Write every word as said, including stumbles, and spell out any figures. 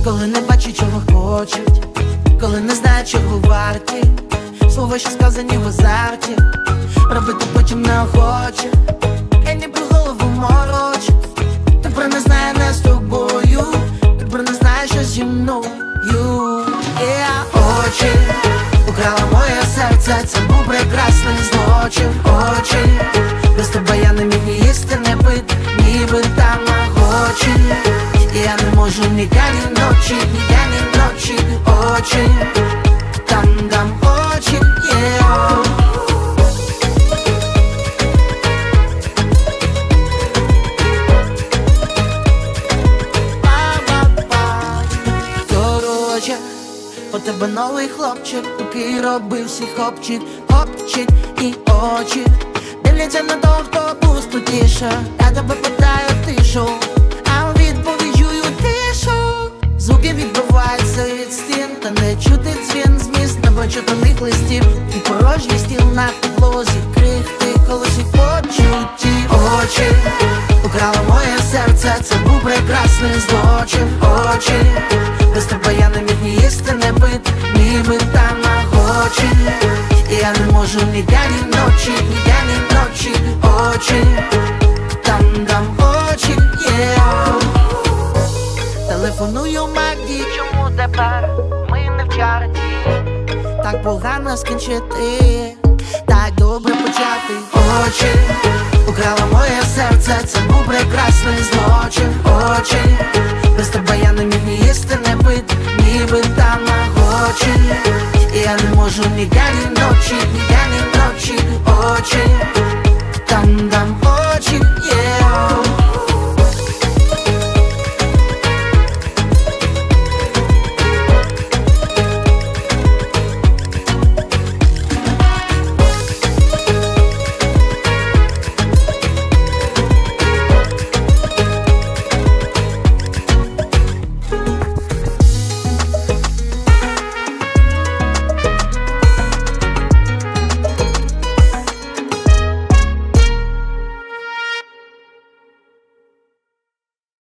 коли не бачить, чого хочуть, коли не знає, чого варті слова, що сказані в азарті, робити потім неохоче. Я ніби голову морочить, тепер не знає, не з тобою, тепер не знає, що зі мною. Yeah. Очі украла моє серце, це був прекрасний злочин. Очі, без тебе я не міг ні їсти, не пити, ніби там охочі. Я не можу ні дня, ні ночі, ні дня, ні ночі. Очі, там, там очі, yeah. Короче, у тебе новий хлопчик, такий робив всіх обчик, обчик і очі дивляться на того, хто пустотіше. Я тебе питаю, ти шо, а у відповідь чую тишу. Звуки відбиваються від стін, та не чути дзвін зміст небачутаних листів. І порожній стіл на підлозі, крихти колосі почуті. Очі украла моє серце, це був прекрасний злочин. Очі, без тебе я не міг ні їсти, не пити, ніби там охочі. І я не можу ні дня, ні ночі, ні дня, ні ночі. Очі, там, там очі, yeah. Телефоную Магді, чому тепер ми не в чарті? Так погано скінчити, так добре почати. Очі украла моє серце, це був прекрасний злочин. Очі, без тебе я не міг ні їсти, не пити, ніби там охочі. І я не можу ні дня, ні ночі, ні дня, ні ночі. Очі, там, там